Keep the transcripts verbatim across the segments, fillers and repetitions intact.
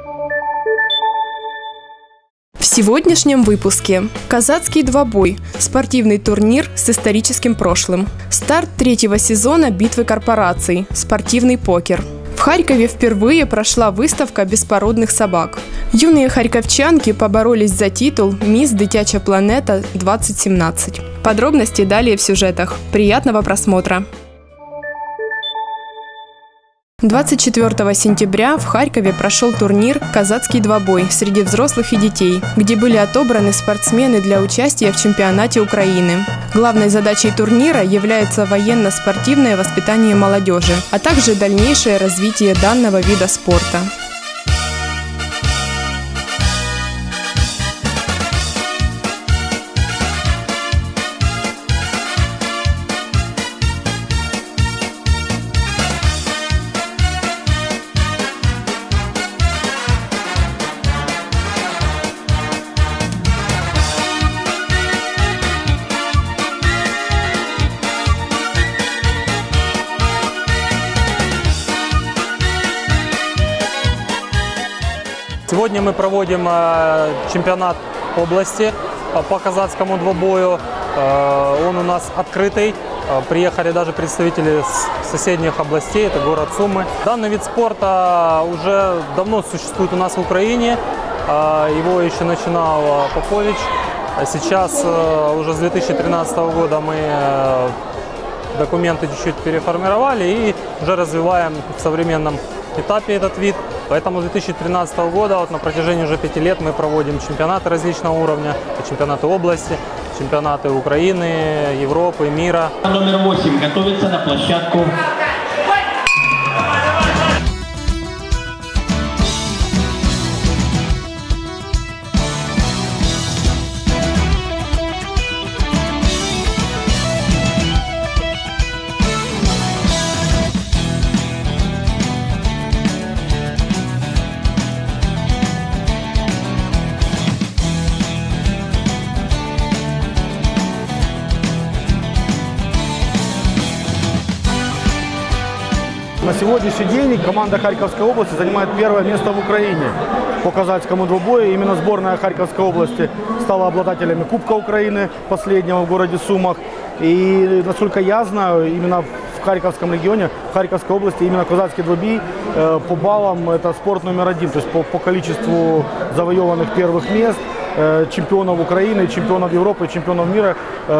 В сегодняшнем выпуске казацкий двобой – спортивный турнир с историческим прошлым. Старт третьего сезона битвы корпораций – спортивный покер. В Харькове впервые прошла выставка беспородных собак. Юные харьковчанки поборолись за титул «Мисс Дитяча планета-двадцать семнадцать». Подробности далее в сюжетах. Приятного просмотра! двадцать четвёртого сентября в Харькове прошел турнир «Казацкий двобой» среди взрослых и детей, где были отобраны спортсмены для участия в чемпионате Украины. Главной задачей турнира является военно-спортивное воспитание молодежи, а также дальнейшее развитие данного вида спорта. Сегодня мы проводим чемпионат области по казацкому двобою. Он у нас открытый. Приехали даже представители с соседних областей, это город Сумы. Данный вид спорта уже давно существует у нас в Украине. Его еще начинал Попович. Сейчас уже с две тысячи тринадцатого года мы документы чуть-чуть переформировали и уже развиваем в современном этапе этот вид. Поэтому с две тысячи тринадцатого года вот на протяжении уже пяти лет мы проводим чемпионаты различного уровня, чемпионаты области, чемпионаты Украины, Европы, мира. Номер восемь готовится на площадку. На сегодняшний день команда Харьковской области занимает первое место в Украине по казацкому двубою. Именно сборная Харьковской области стала обладателями Кубка Украины последнего в городе Сумах. И, насколько я знаю, именно в Харьковском регионе, в Харьковской области, именно казацкий двубой э, по баллам это спорт номер один. То есть по, по количеству завоеванных первых мест, э, чемпионов Украины, чемпионов Европы, чемпионов мира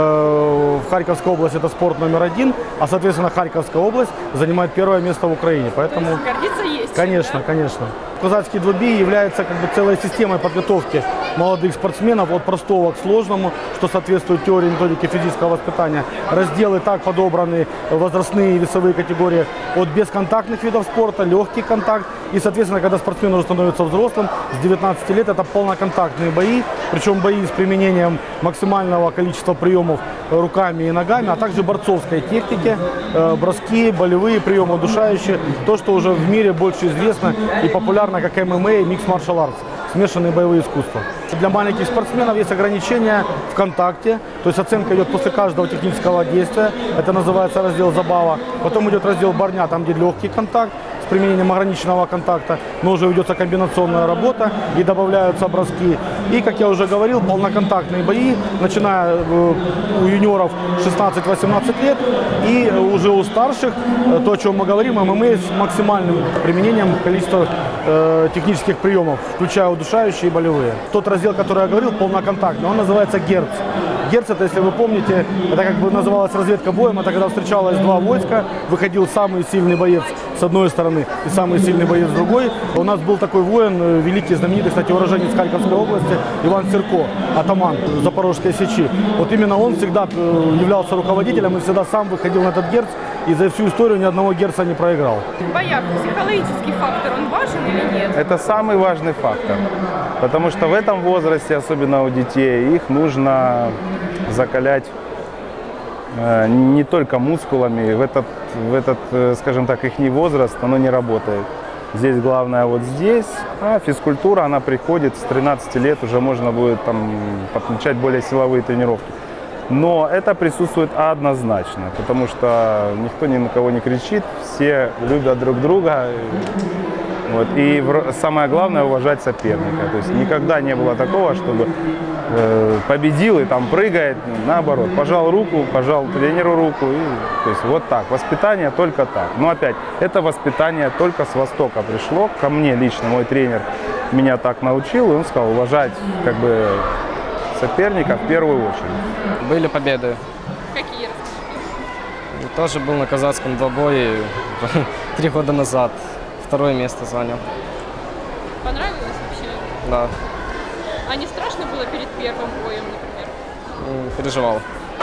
э, в Харьковской области это спорт номер один. А, соответственно, Харьковская область занимает первое место в Украине. Поэтому, гордиться есть. Конечно, конечно. Казацкий двубой является как бы целой системой подготовки молодых спортсменов от простого к сложному, что соответствует теории методики физического воспитания. Разделы так подобраны, возрастные и весовые категории от бесконтактных видов спорта, легкий контакт. И, соответственно, когда спортсмен уже становится взрослым, с девятнадцати лет это полноконтактные бои, причем бои с применением максимального количества приемов руками и ногами, а также борцовской техники, броски, болевые приемы, удушающие, то, что уже в мире больше известно и популярно как эм эм а и Mixed Martial Arts, смешанные боевые искусства. Для маленьких спортсменов есть ограничения в контакте, то есть оценка идет после каждого технического действия, это называется раздел забава. Потом идет раздел барня, там где легкий контакт с применением ограниченного контакта, но уже ведется комбинационная работа и добавляются броски. И, как я уже говорил, полноконтактные бои, начиная у юниоров шестнадцать-восемнадцать лет и уже у старших, то, о чем мы говорим, эм эм а с максимальным применением количества э, технических приемов, включая удушающие и болевые. Тот раздел, который я говорил, полноконтактный, он называется герц. Герц, это, если вы помните, это как бы называлась разведка боем, это когда встречалось два войска, выходил самый сильный боец с одной стороны и самый сильный боец с другой. У нас был такой воин, великий, знаменитый, кстати, уроженец Харьковской области, Иван Серко, атаман Запорожской сечи. Вот именно он всегда являлся руководителем и всегда сам выходил на этот герц, и за всю историю ни одного герца не проиграл. В боях психологический фактор, он важен или нет? Это самый важный фактор, потому что в этом возрасте, особенно у детей, их нужно закалять э, не только мускулами. В этот, в этот, э, скажем так, их возраст, оно не работает. Здесь главное вот здесь, а физкультура, она приходит с тринадцати лет, уже можно будет там подключать более силовые тренировки. Но это присутствует однозначно, потому что никто ни на кого не кричит, все любят друг друга. Вот. И самое главное — уважать соперника. То есть никогда не было такого, чтобы э, победил и там прыгает. Наоборот, пожал руку, пожал тренеру руку. И, то есть вот так. Воспитание только так. Но опять, это воспитание только с Востока пришло. Ко мне лично мой тренер меня так научил. И он сказал уважать как бы соперника в первую очередь. Были победы. Какие? Тоже был на казацком двобое три года назад. Второе место занял. Понравилось вообще? Да. А не страшно было перед первым боем, например? Переживал.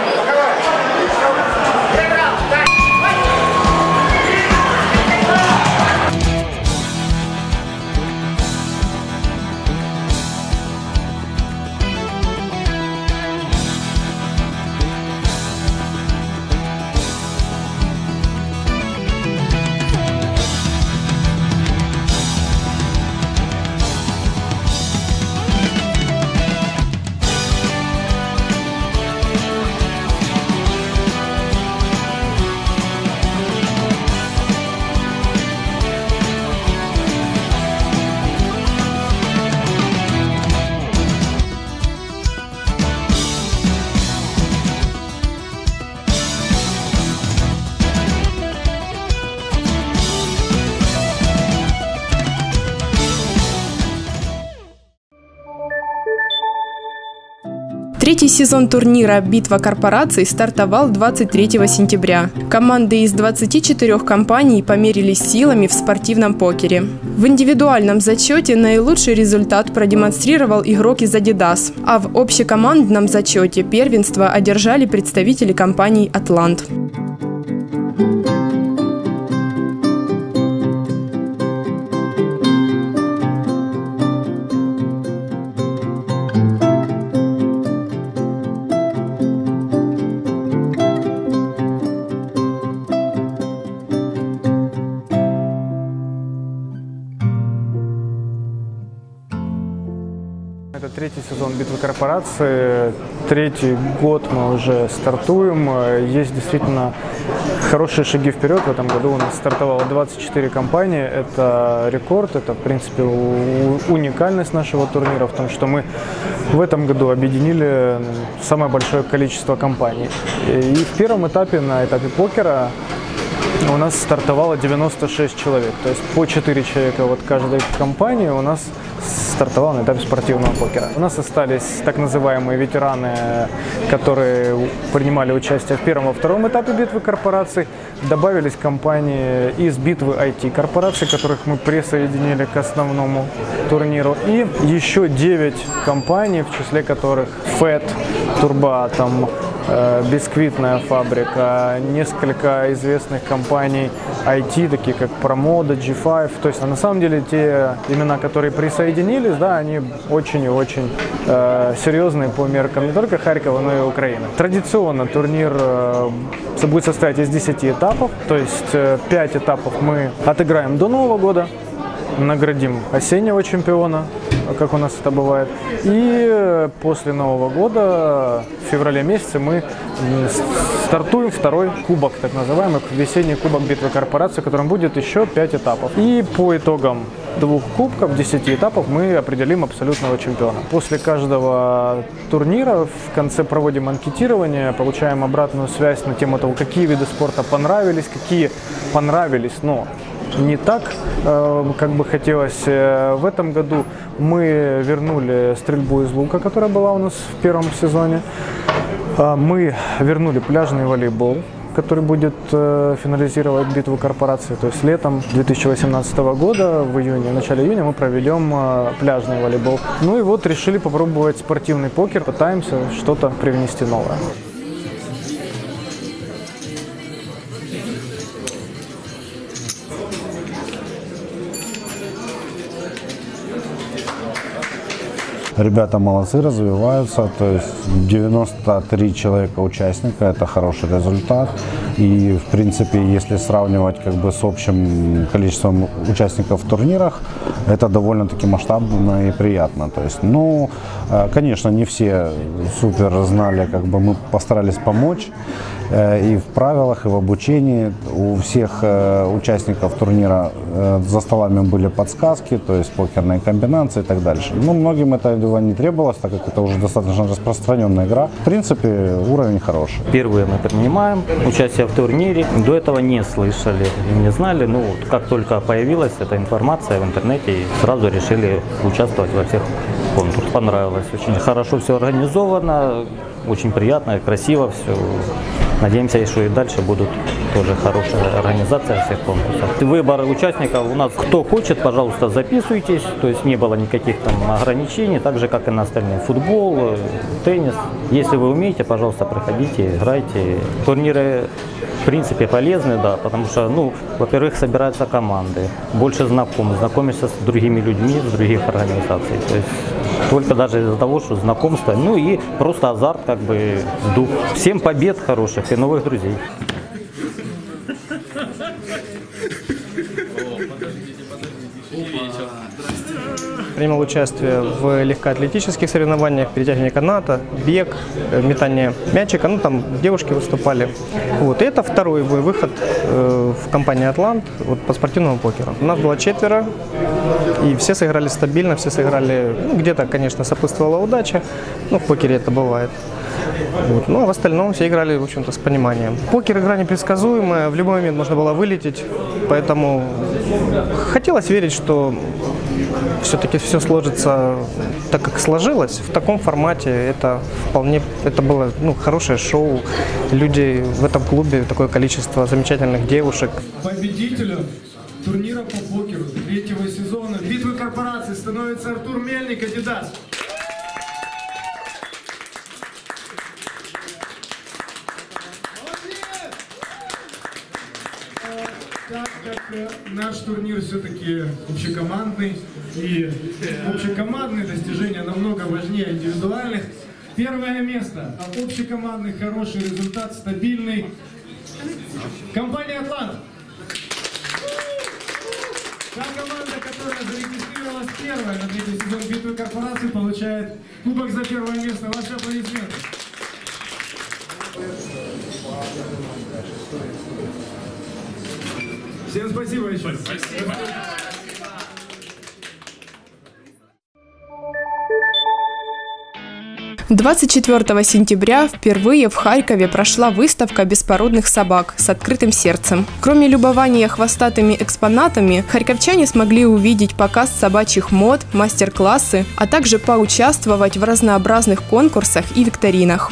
Третий сезон турнира «Битва корпораций» стартовал двадцать третьего сентября. Команды из двадцати четырёх компаний померились силами в спортивном покере. В индивидуальном зачете наилучший результат продемонстрировал игрок из Adidas, а в общекомандном зачете первенство одержали представители компаний «Атлант». Это третий сезон «Битвы корпораций». Третий год мы уже стартуем. Есть действительно хорошие шаги вперед. В этом году у нас стартовало двадцать четыре компании. Это рекорд, это в принципе уникальность нашего турнира в том, что мы в этом году объединили самое большое количество компаний. И в первом этапе, на этапе покера, у нас стартовало девяносто шесть человек. То есть по четыре человека от каждой компании у нас стартовал на этапе спортивного покера. У нас остались так называемые ветераны, которые принимали участие в первом и втором этапе битвы корпораций. Добавились компании из битвы ай ти-корпораций, которых мы присоединили к основному турниру. И еще девять компаний, в числе которых ФЭТ, Турбоатом, Бисквитная фабрика, несколько известных компаний ай ти, такие как Промода, джи пять. То есть на самом деле те имена, которые присоединились, да, они очень и очень э, серьезные по меркам не только Харькова, но и Украины. Традиционно турнир э, будет состоять из десяти этапов, то есть э, пять этапов мы отыграем до Нового года, наградим осеннего чемпиона, как у нас это бывает. И после Нового года, в феврале месяце, мы стартуем второй кубок, так называемый весенний кубок битвы корпораций, в котором будет еще пять этапов. И по итогам двух кубков, десяти этапов, мы определим абсолютного чемпиона. После каждого турнира в конце проводим анкетирование, получаем обратную связь на тему того, какие виды спорта понравились, какие понравились, но не так, как бы хотелось. В этом году мы вернули стрельбу из лука, которая была у нас в первом сезоне. Мы вернули пляжный волейбол, который будет финализировать битву корпораций. То есть летом две тысячи восемнадцатого года, в июне, в начале июня мы проведем пляжный волейбол. Ну и вот решили попробовать спортивный покер, пытаемся что-то привнести новое. Ребята молодцы, развиваются, то есть девяносто три человека участника, это хороший результат. И в принципе, если сравнивать как бы с общим количеством участников в турнирах, это довольно-таки масштабно и приятно. То есть, ну, конечно, не все супер знали, как бы мы постарались помочь. и в правилах, и в обучении. У всех участников турнира за столами были подсказки, то есть покерные комбинации и так дальше. Ну, многим этого не требовалось, так как это уже достаточно распространенная игра. В принципе, уровень хороший. Впервые мы принимаем участие в турнире. До этого не слышали, не знали. Ну, как только появилась эта информация в интернете, сразу решили участвовать во всех конкурсах. Понравилось. Очень хорошо все организовано, очень приятно, красиво все. Надеемся, что и дальше будут тоже хорошая организация всех конкурсов. Выбор участников у нас, кто хочет, пожалуйста, записывайтесь. То есть не было никаких там ограничений, так же, как и на остальные. Футбол, теннис. Если вы умеете, пожалуйста, приходите, играйте. Турниры, в принципе, полезны, да, потому что, ну, во-первых, собираются команды, больше знакомы, знакомишься с другими людьми, с других организаций. То есть только даже из-за того, что знакомство, ну и просто азарт, как бы, дух. Всем побед хороших и новых друзей. Принимал участие в легкоатлетических соревнованиях, перетягивание каната, бег, метание мячика, ну там девушки выступали. Вот. И это второй мой выход э, в компании «Атлант» вот, по спортивному покеру. У нас было четверо, и все сыграли стабильно, все сыграли, ну, где-то, конечно, сопутствовала удача, ну, в покере это бывает. Вот. Ну, а в остальном все играли, в общем-то, с пониманием. Покер — игра непредсказуемая, в любой момент можно было вылететь, поэтому хотелось верить, что все-таки все сложится так, как сложилось. В таком формате это вполне, это было, ну, хорошее шоу. Люди в этом клубе, такое количество замечательных девушек. Победителем турнира по покеру третьего сезона «Битвы корпораций» становится Артур Мельник, Адидас. Так как наш турнир все-таки общекомандный, и общекомандные достижения намного важнее индивидуальных. Первое место, а общекомандный хороший результат, стабильный. Компания «Атлант». Та команда, которая зарегистрировалась первая на третий сезон «Битвы корпораций», получает кубок за первое место. Ваши аплодисменты. Всем спасибо еще. Спасибо. двадцать четвёртого сентября впервые в Харькове прошла выставка беспородных собак с открытым сердцем. Кроме любования хвостатыми экспонатами, харьковчане смогли увидеть показ собачьих мод, мастер-классы, а также поучаствовать в разнообразных конкурсах и викторинах.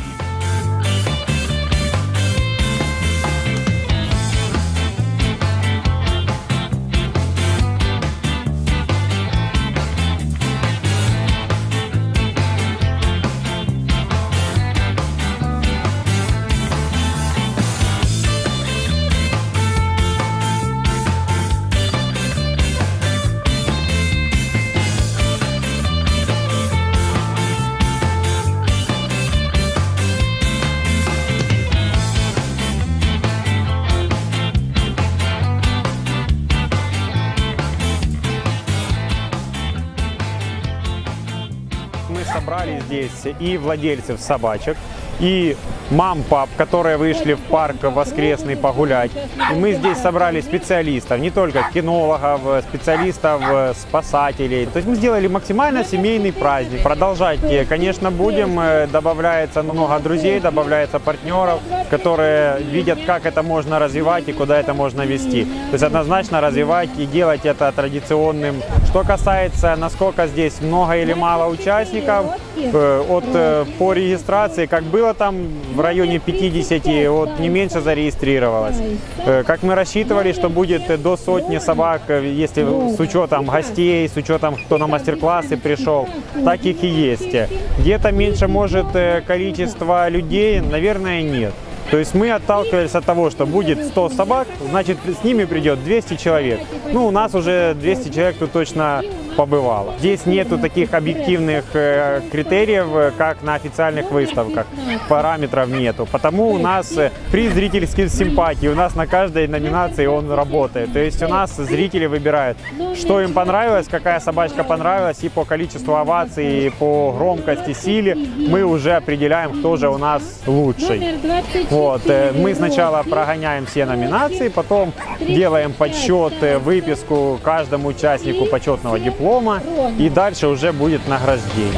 Собрали здесь и владельцев собачек, и мам, пап, которые вышли в парк воскресный погулять. И мы здесь собрали специалистов, не только кинологов, специалистов, спасателей. То есть мы сделали максимально семейный праздник. Продолжать, конечно, будем. Добавляется много друзей, добавляется партнеров, которые видят, как это можно развивать и куда это можно вести. То есть однозначно развивать и делать это традиционным. Что касается, насколько здесь много или мало участников, от, по регистрации, как было там в районе пятидесяти, вот не меньше зарегистрировалось. Как мы рассчитывали, что будет до сотни собак, если с учетом гостей, с учетом, кто на мастер-классы пришел, так их и есть. Где-то меньше может количество людей, наверное, нет. То есть мы отталкивались от того, что будет сто собак, значит с ними придет двести человек. Ну, у нас уже двести человек тут точно побывала. Здесь нету таких объективных э, критериев, как на официальных выставках. Параметров нету. Потому у нас приз зрительских симпатий. У нас на каждой номинации он работает. То есть у нас зрители выбирают, что им понравилось, какая собачка понравилась, и по количеству оваций, и по громкости, силе мы уже определяем, кто же у нас лучший. Вот. Мы сначала прогоняем все номинации, потом делаем подсчет, выписку каждому участнику почетного диплома, и дальше уже будет награждение.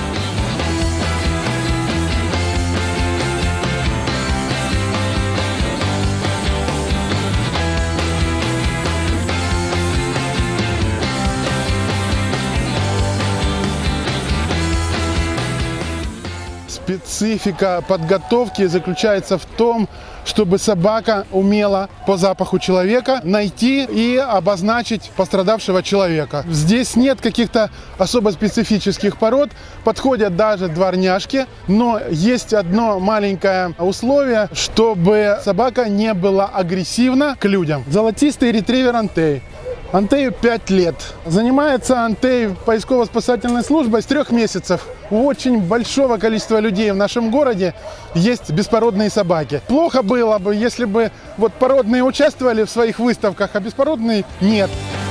Специфика подготовки заключается в том, чтобы собака умела по запаху человека найти и обозначить пострадавшего человека. Здесь нет каких-то особо специфических пород, подходят даже дворняжки, но есть одно маленькое условие, чтобы собака не была агрессивна к людям. Золотистый ретривер Антей. Антею пять лет. Занимается Антей поисково-спасательной службой с трех месяцев. У очень большого количества людей в нашем городе есть беспородные собаки. Плохо было бы, если бы вот породные участвовали в своих выставках, а беспородные нет.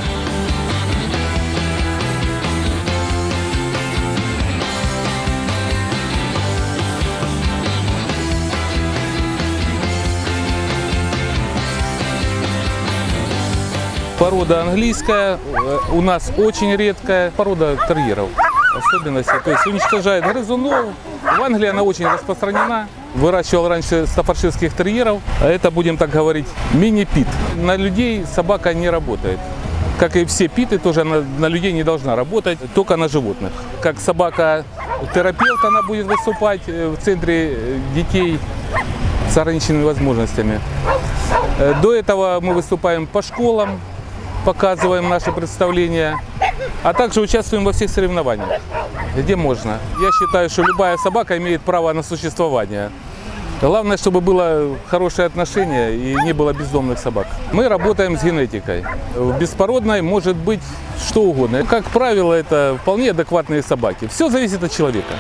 Порода английская, у нас очень редкая порода терьеров. Особенности, то есть уничтожает грызунов. В Англии она очень распространена. Выращивал раньше стаффордширских терьеров. Это, будем так говорить, мини-пит. На людей собака не работает. Как и все питы, тоже на, на людей не должна работать, только на животных. Как собака-терапевт она будет выступать в центре детей с ограниченными возможностями. До этого мы выступаем по школам, показываем наши представления, а также участвуем во всех соревнованиях, где можно. Я считаю, что любая собака имеет право на существование. Главное, чтобы было хорошее отношение и не было бездомных собак. Мы работаем с генетикой. В беспородной может быть что угодно. Как правило, это вполне адекватные собаки. Все зависит от человека.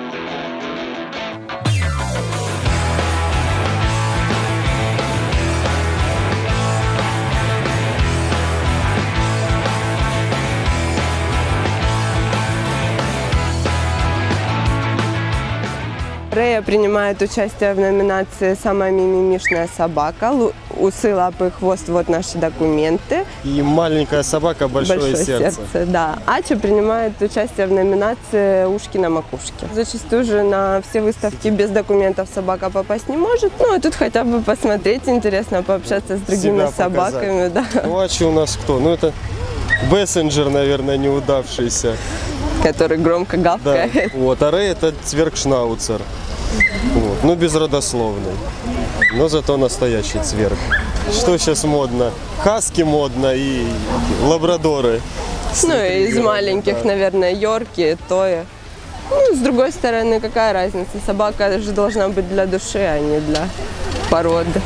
Рея принимает участие в номинации «Самая мимимишная собака». Усы, лапы, хвост – вот наши документы. И маленькая собака, большое, большое сердце. сердце. Да. Ача принимает участие в номинации «Ушки на макушке». Зачастую же на все выставки без документов собака попасть не может. Ну, и тут хотя бы посмотреть, интересно пообщаться с другими себя собаками. Да. Ну, Ача у нас кто? Ну, это Бессенджер, наверное, неудавшийся. Который громко гавкает. Да. Вот, а Рэй – это цвергшнауцер. Вот. Ну, безродословный. Но зато настоящий цверг. Что сейчас модно? Хаски модно и лабрадоры. Ну, из маленьких, да. Наверное, йорки, тои. Ну, с другой стороны, какая разница? Собака же должна быть для души, а не для породы.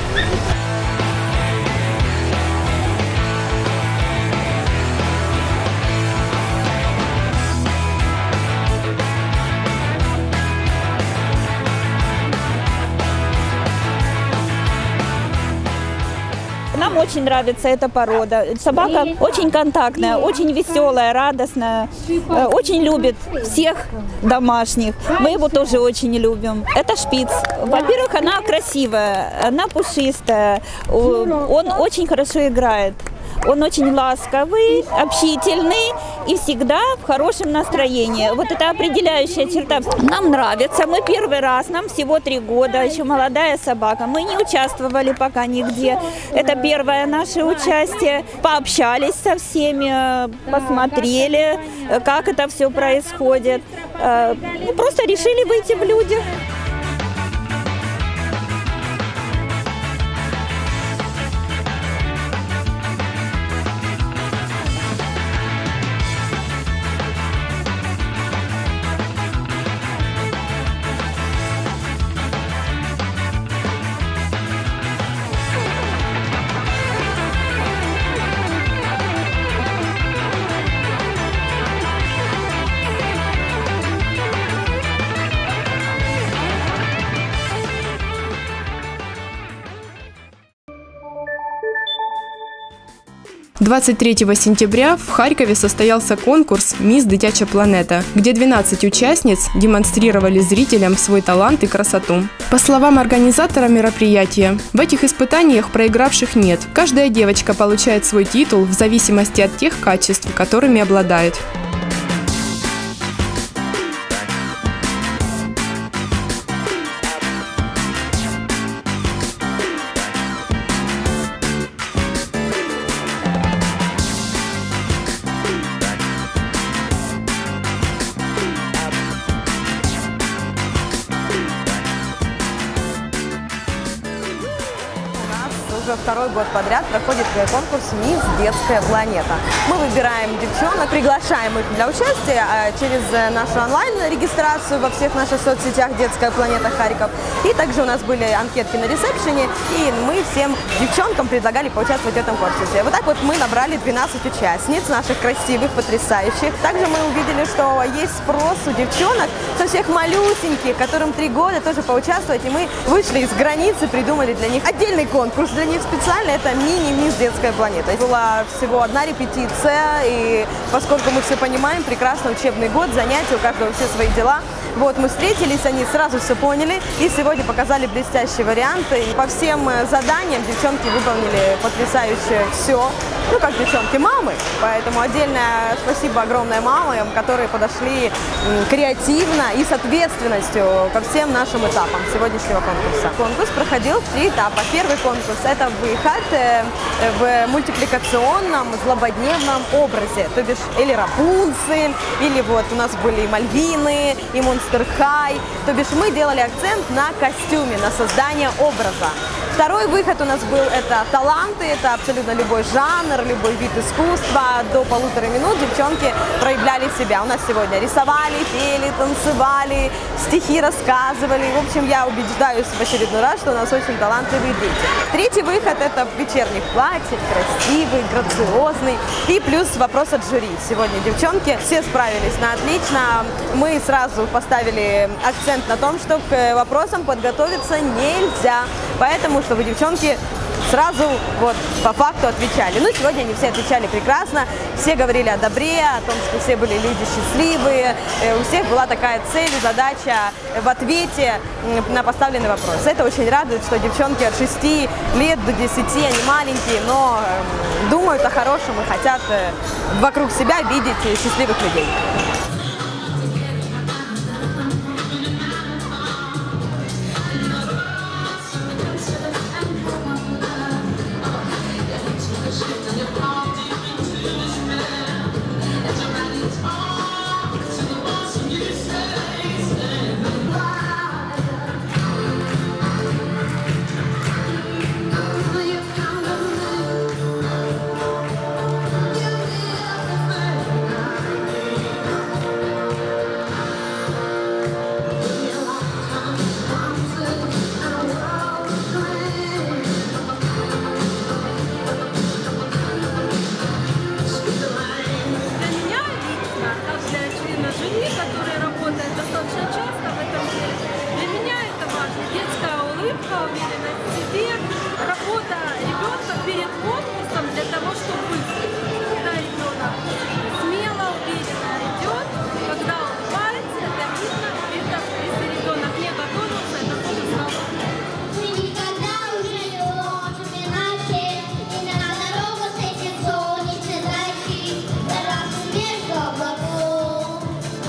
Нам очень нравится эта порода. Собака очень контактная, очень веселая, радостная, очень любит всех домашних. Мы его тоже очень любим. Это шпиц. Во-первых, она красивая, она пушистая, он очень хорошо играет. Он очень ласковый, общительный и всегда в хорошем настроении. Вот это определяющая черта. Нам нравится. Мы первый раз, нам всего три года, еще молодая собака. Мы не участвовали пока нигде. Это первое наше участие. Пообщались со всеми, посмотрели, как это все происходит. Просто решили выйти в люди. двадцать третьего сентября в Харькове состоялся конкурс «Мисс Дитяча планета», где двенадцать участниц демонстрировали зрителям свой талант и красоту. По словам организатора мероприятия, в этих испытаниях проигравших нет. Каждая девочка получает свой титул в зависимости от тех качеств, которыми обладает. Уже второй год подряд проходит конкурс «Мисс Детская планета». Мы выбираем девчонок, приглашаем их для участия через нашу онлайн-регистрацию во всех наших соцсетях «Детская планета Харьков». И также у нас были анкетки на ресепшене, и мы всем девчонкам предлагали поучаствовать в этом конкурсе. Вот так вот мы набрали двенадцать участниц, наших красивых, потрясающих. Также мы увидели, что есть спрос у девчонок, со всех малюсеньких, которым три года, тоже поучаствовать. И мы вышли из границы, придумали для них отдельный конкурс. Для них специально это мини-мисс Детская планета. Была всего одна репетиция, и поскольку мы все понимаем, прекрасный учебный год, занятия, у каждого все свои дела. Вот, мы встретились, они сразу все поняли, и сегодня показали блестящие варианты. И по всем заданиям девчонки выполнили потрясающе все. Ну, как девчонки, мамы. Поэтому отдельное спасибо огромное мамам, которые подошли креативно и с ответственностью ко всем нашим этапам сегодняшнего конкурса. Конкурс проходил в три этапа. Первый конкурс – это выход в мультипликационном, злободневном образе. То бишь, или Рапунцель, или вот у нас были и Мальвины, и Монстер Хай. То бишь, мы делали акцент на костюме, на создание образа. Второй выход у нас был – это таланты, это абсолютно любой жанр, любой вид искусства. До полутора минут девчонки проявляли себя. У нас сегодня рисовали, пели, танцевали, стихи рассказывали. В общем, я убеждаюсь в очередной раз, что у нас очень талантливые дети. Третий выход – это в вечерних платьях, красивый, грациозный. И плюс вопрос от жюри. Сегодня девчонки все справились на отлично. Мы сразу поставили акцент на том, что к вопросам подготовиться нельзя. Поэтому, чтобы девчонки сразу вот по факту отвечали. Ну, сегодня они все отвечали прекрасно, все говорили о добре, о том, что все были люди счастливые, у всех была такая цель, задача в ответе на поставленный вопрос. Это очень радует, что девчонки от шести лет до десяти, они маленькие, но думают о хорошем и хотят вокруг себя видеть счастливых людей. Работа ребенка перед конкурсом для того, чтобы выиграть. Когда ребенок смело, уверенно идет, когда улыбается, это видно, это, если ребенок не готовился, это тоже сразу. Мы никогда уже не уложим иначе, и на дорогу светит солнечный зайчик, дорогу между облаков.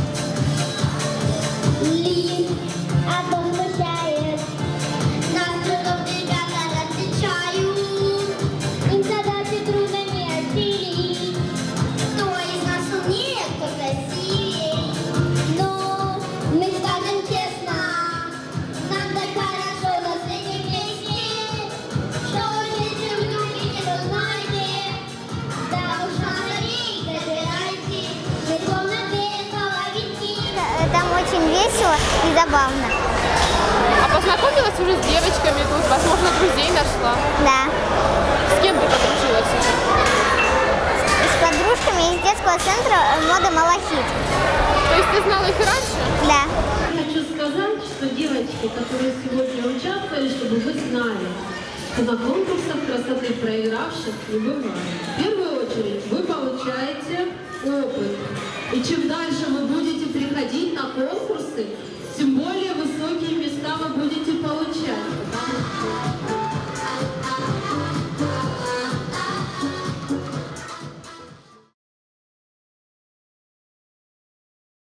Лист одно смущает, нас трудом ребята различают, им задачи трудно не отделить, кто из нас умнее, кто красивее. Но мы скажем честно, нам так хорошо на свете вместе, что если вдруг и не узнаете, да уж на рейк забирайте, мы словно две половинки. Там очень весело и забавно. А познакомилась уже с девочками тут? Возможно, друзей нашла? Да. С кем ты подружилась уже? С подружками из детского центра моды «Малахит». То есть ты знала их и раньше? Да. Хочу сказать, что девочки, которые сегодня участвовали, чтобы вы знали, что на конкурсах красоты проигравших не бывает. В первую очередь очередь, вы получаете опыт. И чем дальше вы будете приходить на конкурсы, тем более высокие места вы будете получать.